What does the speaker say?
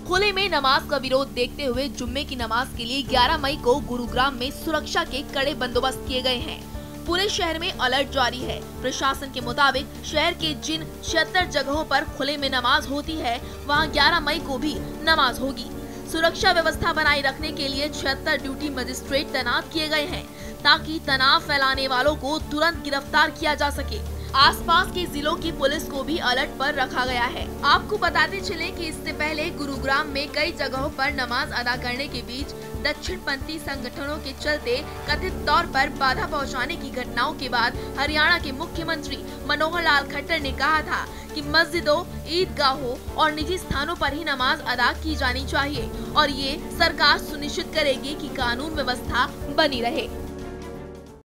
खुले में नमाज का विरोध देखते हुए जुम्मे की नमाज के लिए 11 मई को गुरुग्राम में सुरक्षा के कड़े बंदोबस्त किए गए हैं। पूरे शहर में अलर्ट जारी है। प्रशासन के मुताबिक शहर के जिन 76 जगहों पर खुले में नमाज होती है, वहां 11 मई को भी नमाज होगी। सुरक्षा व्यवस्था बनाए रखने के लिए 76 ड्यूटी मजिस्ट्रेट तैनात किए गए हैं, ताकि तनाव फैलाने वालों को तुरंत गिरफ्तार किया जा सके। आसपास के जिलों की पुलिस को भी अलर्ट पर रखा गया है। आपको बताते चले कि इससे पहले गुरुग्राम में कई जगहों पर नमाज अदा करने के बीच दक्षिणपंथी संगठनों के चलते कथित तौर पर बाधा पहुंचाने की घटनाओं के बाद हरियाणा के मुख्यमंत्री मनोहर लाल खट्टर ने कहा था कि मस्जिदों, ईदगाहों और निजी स्थानों पर ही नमाज अदा की जानी चाहिए और ये सरकार सुनिश्चित करेगी कि कानून व्यवस्था बनी रहे।